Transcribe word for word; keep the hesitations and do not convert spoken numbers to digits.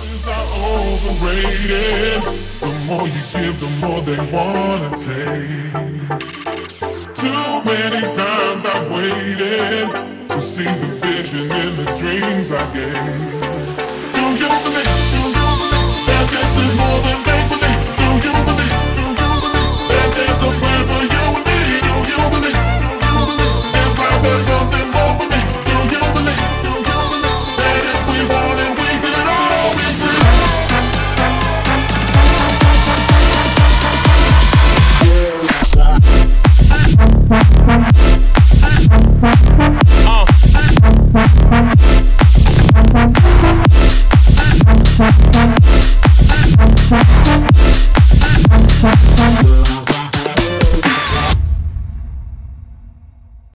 Things are overrated. The more you give, the more they wanna take. Too many times I've waited to see the vision in the dreams I gave. Do you believe, do you believe that this is more than